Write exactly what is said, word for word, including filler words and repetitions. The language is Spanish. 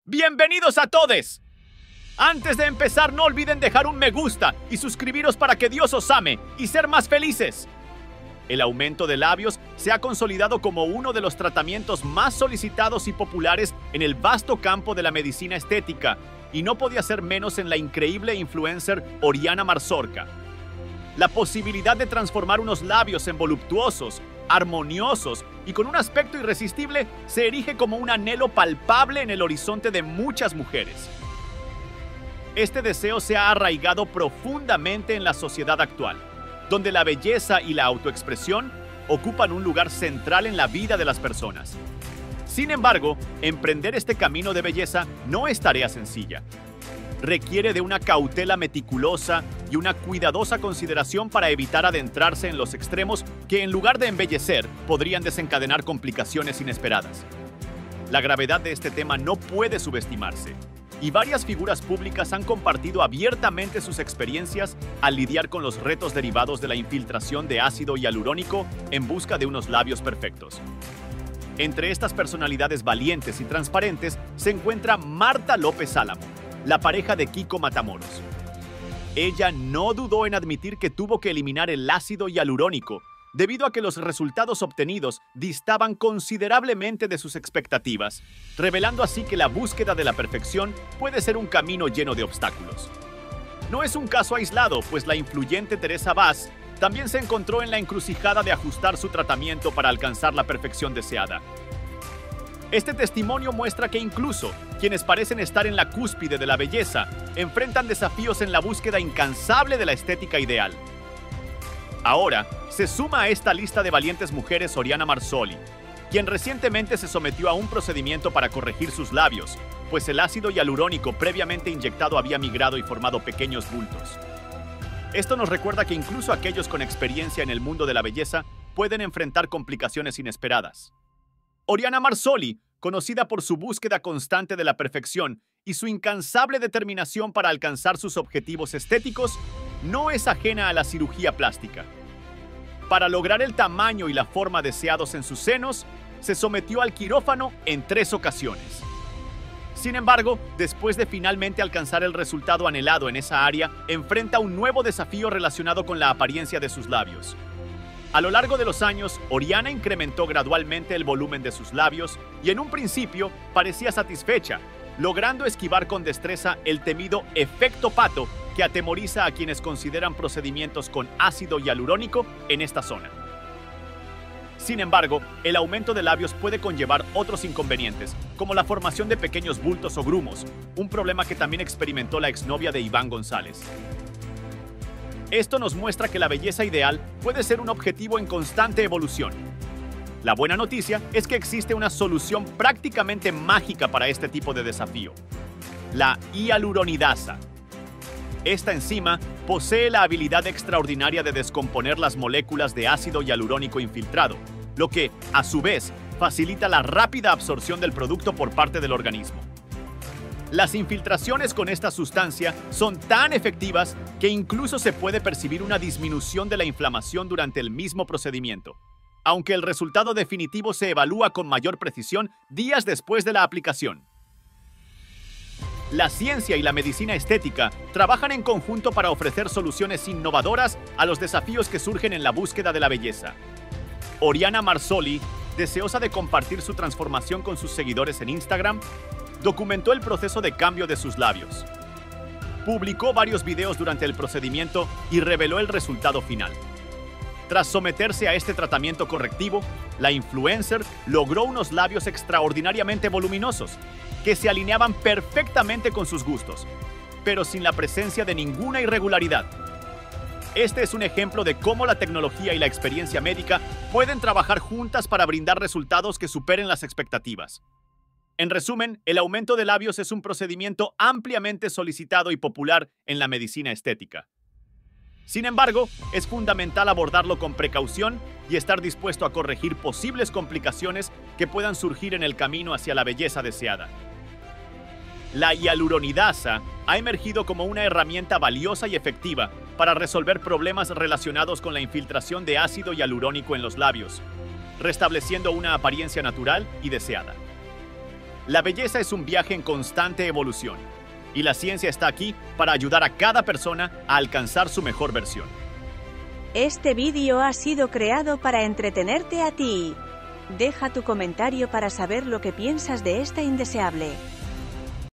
¡Bienvenidos a todos! Antes de empezar, no olviden dejar un me gusta y suscribiros para que Dios os ame y ser más felices. El aumento de labios se ha consolidado como uno de los tratamientos más solicitados y populares en el vasto campo de la medicina estética, y no podía ser menos en la increíble influencer Oriana Marsorka. La posibilidad de transformar unos labios en voluptuosos, armoniosos y con un aspecto irresistible se erige como un anhelo palpable en el horizonte de muchas mujeres. Este deseo se ha arraigado profundamente en la sociedad actual, donde la belleza y la autoexpresión ocupan un lugar central en la vida de las personas. Sin embargo, emprender este camino de belleza no es tarea sencilla. Requiere de una cautela meticulosa y una cuidadosa consideración para evitar adentrarse en los extremos que, en lugar de embellecer, podrían desencadenar complicaciones inesperadas. La gravedad de este tema no puede subestimarse, y varias figuras públicas han compartido abiertamente sus experiencias al lidiar con los retos derivados de la infiltración de ácido hialurónico en busca de unos labios perfectos. Entre estas personalidades valientes y transparentes se encuentra Marta López Álamo, la pareja de Kiko Matamoros. Ella no dudó en admitir que tuvo que eliminar el ácido hialurónico debido a que los resultados obtenidos distaban considerablemente de sus expectativas, revelando así que la búsqueda de la perfección puede ser un camino lleno de obstáculos. No es un caso aislado, pues la influyente Teresa Vaz también se encontró en la encrucijada de ajustar su tratamiento para alcanzar la perfección deseada. Este testimonio muestra que incluso quienes parecen estar en la cúspide de la belleza enfrentan desafíos en la búsqueda incansable de la estética ideal. Ahora, se suma a esta lista de valientes mujeres Oriana Marsoli, quien recientemente se sometió a un procedimiento para corregir sus labios, pues el ácido hialurónico previamente inyectado había migrado y formado pequeños bultos. Esto nos recuerda que incluso aquellos con experiencia en el mundo de la belleza pueden enfrentar complicaciones inesperadas. Oriana Marsoli, conocida por su búsqueda constante de la perfección y su incansable determinación para alcanzar sus objetivos estéticos, no es ajena a la cirugía plástica. Para lograr el tamaño y la forma deseados en sus senos, se sometió al quirófano en tres ocasiones. Sin embargo, después de finalmente alcanzar el resultado anhelado en esa área, enfrenta un nuevo desafío relacionado con la apariencia de sus labios. A lo largo de los años, Oriana incrementó gradualmente el volumen de sus labios y en un principio parecía satisfecha, logrando esquivar con destreza el temido efecto pato que atemoriza a quienes consideran procedimientos con ácido hialurónico en esta zona. Sin embargo, el aumento de labios puede conllevar otros inconvenientes, como la formación de pequeños bultos o grumos, un problema que también experimentó la exnovia de Iván González. Esto nos muestra que la belleza ideal puede ser un objetivo en constante evolución. La buena noticia es que existe una solución prácticamente mágica para este tipo de desafío: la hialuronidasa. Esta enzima posee la habilidad extraordinaria de descomponer las moléculas de ácido hialurónico infiltrado, lo que, a su vez, facilita la rápida absorción del producto por parte del organismo. Las infiltraciones con esta sustancia son tan efectivas que incluso se puede percibir una disminución de la inflamación durante el mismo procedimiento, aunque el resultado definitivo se evalúa con mayor precisión días después de la aplicación. La ciencia y la medicina estética trabajan en conjunto para ofrecer soluciones innovadoras a los desafíos que surgen en la búsqueda de la belleza. Oriana Marsoli, deseosa de compartir su transformación con sus seguidores en Instagram, documentó el proceso de cambio de sus labios. Publicó varios videos durante el procedimiento y reveló el resultado final. Tras someterse a este tratamiento correctivo, la influencer logró unos labios extraordinariamente voluminosos, que se alineaban perfectamente con sus gustos, pero sin la presencia de ninguna irregularidad. Este es un ejemplo de cómo la tecnología y la experiencia médica pueden trabajar juntas para brindar resultados que superen las expectativas. En resumen, el aumento de labios es un procedimiento ampliamente solicitado y popular en la medicina estética. Sin embargo, es fundamental abordarlo con precaución y estar dispuesto a corregir posibles complicaciones que puedan surgir en el camino hacia la belleza deseada. La hialuronidasa ha emergido como una herramienta valiosa y efectiva para resolver problemas relacionados con la infiltración de ácido hialurónico en los labios, restableciendo una apariencia natural y deseada. La belleza es un viaje en constante evolución, y la ciencia está aquí para ayudar a cada persona a alcanzar su mejor versión. Este vídeo ha sido creado para entretenerte a ti. Deja tu comentario para saber lo que piensas de esta indeseable.